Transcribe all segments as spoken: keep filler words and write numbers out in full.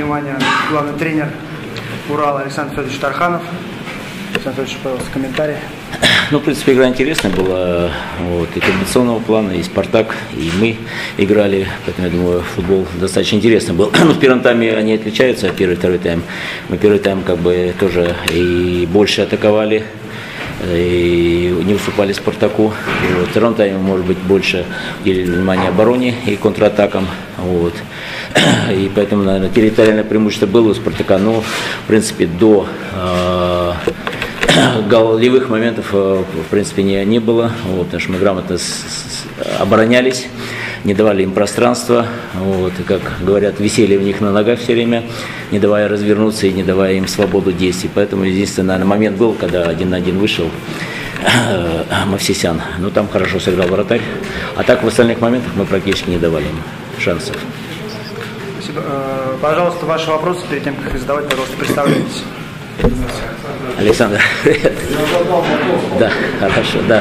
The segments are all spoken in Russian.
внимание главный тренер Урала Александр Федорович Тарханов. Александр Федорович, пожалуйста, комментарий. Ну, в принципе, игра интересная была, вот, и комбинационного плана, и «Спартак», и мы играли, поэтому, я думаю, футбол достаточно интересный был. Но в первом тайме они отличаются от первый и второй тайм. Мы первый тайм как бы тоже и больше атаковали, и не уступали «Спартаку». И вот, в втором тайме, может быть, больше уделили внимание обороне и контратакам. Вот. И поэтому, наверное, территориальное преимущество было у «Спартака», но, в принципе, до э, голевых моментов, в принципе, не, не было, вот, потому что мы грамотно с, с, оборонялись, не давали им пространства, вот, и, как говорят, висели у них на ногах все время, не давая развернуться и не давая им свободу действий. Поэтому единственный, наверное, момент был, когда один на один вышел Мовсисян. Ну, там хорошо сыграл вратарь. А так в остальных моментах мы практически не давали им шансов. Спасибо. Пожалуйста, ваши вопросы перед тем, как их задавать, пожалуйста, представляйтесь. Александр, привет. Да, хорошо, да.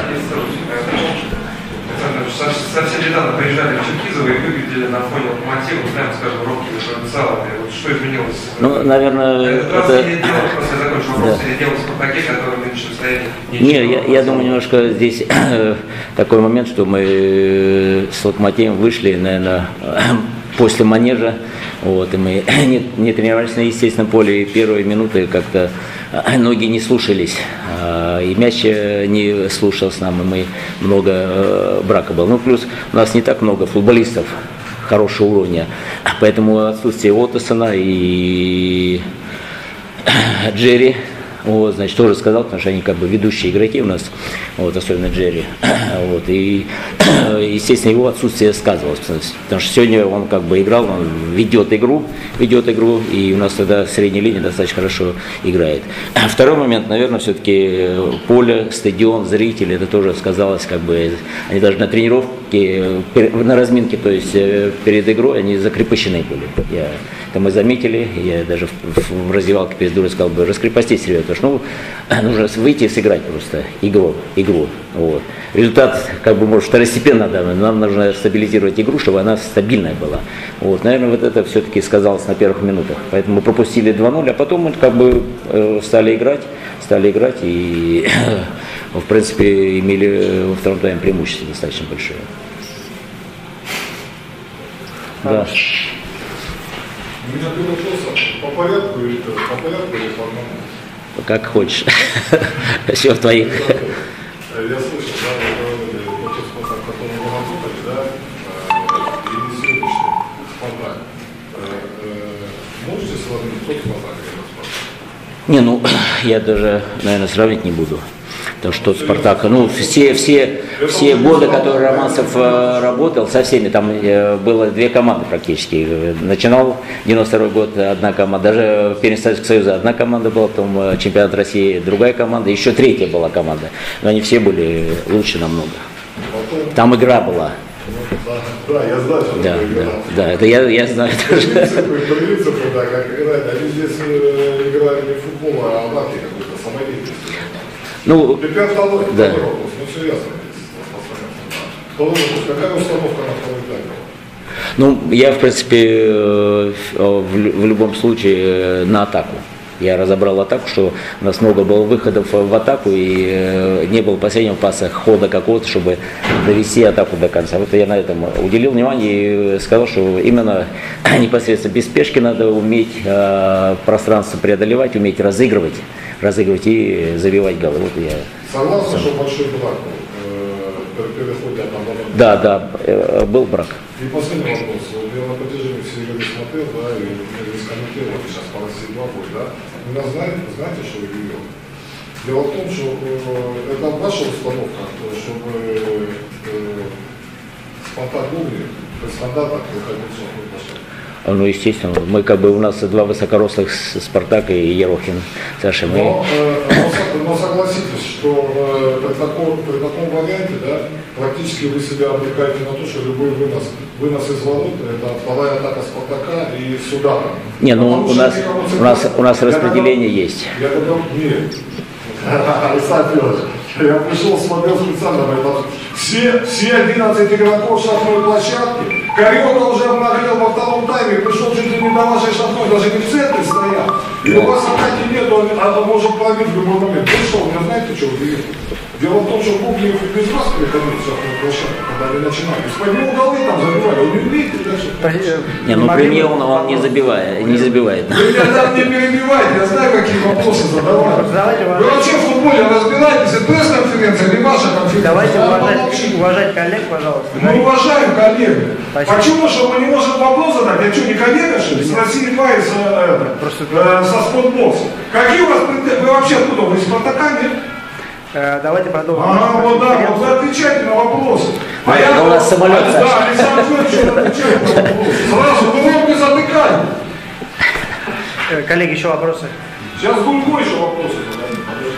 Совсем недавно приезжали в Черкизово и выглядели на фоне локомотива, прямо скажем, робкими провинциалами. Вот что изменилось? Ну, наверное, это... это... Или дело, просто я закончу вопрос, да. Или дело в «Спартаке», который в нынешнем состоянии... Не, я, я думаю, немножко здесь такой момент, что мы с «Локомотивом» вышли, наверное, после манежа, вот, и мы не, не тренировались на естественном поле, и первые минуты как-то ноги не слушались, и мяч не слушался нам, и мы много брака было. Ну, плюс у нас не так много футболистов хорошего уровня, поэтому отсутствие Оттосона и Джерри, вот, значит, тоже сказал, потому что они как бы ведущие игроки у нас, вот, особенно Джерри, вот, и, естественно, его отсутствие сказывалось, потому что сегодня он как бы играл, он ведет игру, ведет игру, и у нас тогда средняя линия достаточно хорошо играет. Второй момент, наверное, все-таки поле, стадион, зрители, это тоже сказалось, как бы, они даже на тренировке, на разминке, то есть перед игрой, они закрепощены были. Я, это мы заметили, я даже в, в раздевалке перед игрой сказал бы, раскрепостись, ребята, потому что, ну, нужно выйти и сыграть просто игру, игру, вот. Результат, как бы, может, второстепенно, да, нам нужно стабилизировать игру, чтобы она стабильная была. Вот, наверное, вот это все-таки сказалось на первых минутах. Поэтому мы пропустили два ноль, а потом мы как бы стали играть, стали играть и, в принципе, имели во втором тайме преимущество достаточно большое. Да. У меня был вопрос по порядку или по порядку или по одному? Как хочешь. Все в твоих. Я слышал, да, вы говорили, вот тот способ, который вы работали, да, и не сегодняшний «Спартак». Можете сравнить тот «Спартак» и этот «Спартак»? Не, ну, я даже, наверное, сравнить не буду. Потому что тот «Спартак», ну, все, все, все годы, которые Романцев работал, со всеми, там было две команды практически. Начинал девяносто второй год одна команда, даже в первенстве Советского Союза одна команда была, потом чемпионат России другая команда, еще третья была команда. Но они все были лучше намного. Там игра была. Да, я знаю, что да, это игра. Да, да, это я, я знаю тоже. Принципы, да, как играть. Они здесь играли не в футбол, а в лапе какой-то самодеятельности. Ну, Теперь второй, да. второй вопрос, ну все ясно. Второй вопрос, какая установка на второй тайм? Ну, я, в принципе, в любом случае на атаку. Я разобрал атаку, что у нас много было выходов в атаку, и не было последнего паса, хода какого-то, чтобы довести атаку до конца. Вот я на этом уделил внимание и сказал, что именно непосредственно без спешки надо уметь пространство преодолевать, уметь разыгрывать, разыгрывать и забивать голы. Вот я согласен, сам. что большой брак был, переходе от одного. Да, да, был брак. И последний вопрос. Я на протяжении всей игры смотрел, да, и здесь комментировал, сейчас по России два будет, да. Вы нас знаете, знаете, что вы ведете? Дело в том, что э, это ваша установка, чтобы э, «Спартак» Гугли при стандартах выходил в сотню пошел. Ну, естественно, мы как бы, у нас два высокорослых, Спартак и Ерохин, Саша, мы... Но, э, но, но согласитесь, что э, при, таком, при таком варианте, да, практически вы себя обрекаете на то, что любой вынос, вынос из ворот, это вторая атака «Спартака» и сюда. Не, ну, у нас, у, нас, у нас распределение я есть. Я когда... Нет. Александр Федорович, я пришел, смотрел специально, Все, все одиннадцать игроков шахматной площадки. Кариока уже обнаглел во втором тайме, пришел чуть ли не до вашей шахматной, даже не в центре стоял. И у вас атаки нету, а он может пробить в любой момент. Пришел, вы знаете, что вы делаете? Дело в том, что Бубнев без вас приходил в шахматную площадку, когда вы начинали. Из-под него голы там забивали, он не умеет даже. Не, ну при мне он, он не забивает, не забивает. Вы меня там не перебивайте, я знаю, какие вопросы задавать. Вы вообще в футболе разбираетесь, это пресс-конференция, не ваша конференция. Давайте уважать, уважать коллег, пожалуйста. Мы уважаем коллег. Спасибо. Почему, что мы не можем вопрос задать? Я что, не коллега, что ли? Спросили два из, э, Просто... э, со спортбокса. Какие у вас претензии? Вы вообще откуда? Вы из Спартака, нет? Э, давайте продолжим. А, вот да, вот вы отвечаете на вопросы. А Да, я... у нас самолет, а, Саша. Да, Александр Федорович отвечает на вопросы. Сразу, вы вам не затыкали. Э, коллеги, еще вопросы? Сейчас Гулько еще вопросы зададим.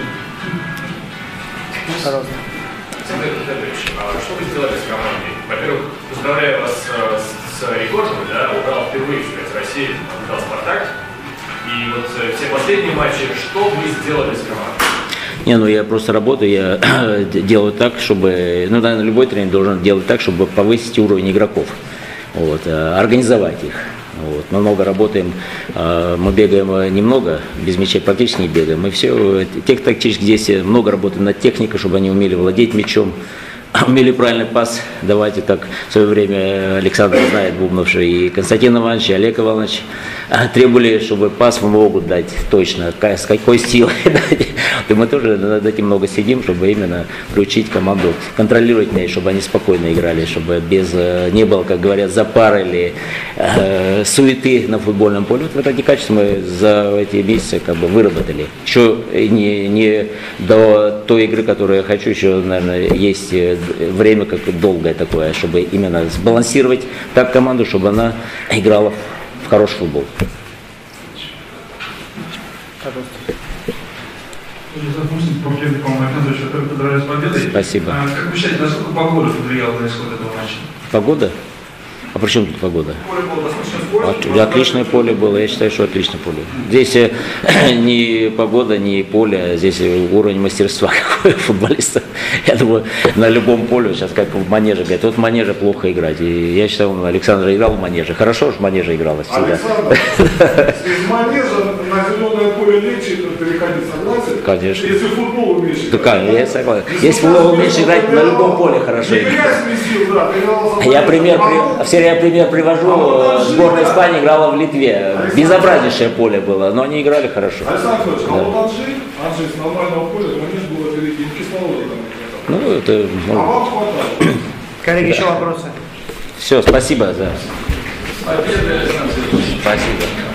Пожалуйста. Александр Федорович, а что вы сделали с командой? Во-первых, поздравляю вас э, с, с рекордом, да, Урал впервые в России отдал «Спартак». И вот э, все последние матчи, что вы сделали с командой? Не, ну я просто работаю, я делаю так, чтобы, ну, наверное, любой тренер должен делать так, чтобы повысить уровень игроков, вот, организовать их. Вот. Мы много работаем, мы бегаем немного, без мяча практически не бегаем. Мы все, тех тактически здесь много работаем над техникой, чтобы они умели владеть мячом, умели правильный пас давать. И так в свое время Александр знает, Бубновший, и Константин Иванович, и Олег Иванович требовали, чтобы пас могут дать точно, с какой силой дать. И мы тоже над этим много сидим, чтобы именно приучить команду контролировать мяч, чтобы они спокойно играли, чтобы без, не было, как говорят, запара или э, суеты на футбольном поле. Вот эти качества мы за эти месяцы как бы выработали. Еще не, не до той игры, которую я хочу, еще, наверное, есть время как долгое такое, чтобы именно сбалансировать так команду, чтобы она играла в хороший футбол. Спасибо. А, как вы считаете, насколько погода повлияла на исход этого матча? Погода? А при чем тут погода? Поле было достаточно скользкое. От, отличное поле было, я считаю, что отличное поле. Здесь э, ни погода, ни поле, здесь уровень мастерства какой у футболиста. Я думаю, на любом поле, сейчас как в манеже говорят, вот в манеже плохо играть. И я считаю, Александр играл в манеже. Хорошо, что в манеже игралось всегда. Александр, из манежа на зеленое поле легче переходить, согласен? Конечно. Если футбол умеешь играть. Да, я согласен. Если футбол умеешь играть, на любом поле хорошо играть. Я пример, при, я пример привожу. Сборная Испании играла в Литве. Безобразнейшее поле было, но они играли хорошо. Александр Федорович, а Да. вот Анжей, Анжей с нормального поля, манеж было впереди, кислорода там. Ну, это, А ну, вам хватает. Коллеги, еще вопросы? все, спасибо за. Спасибо.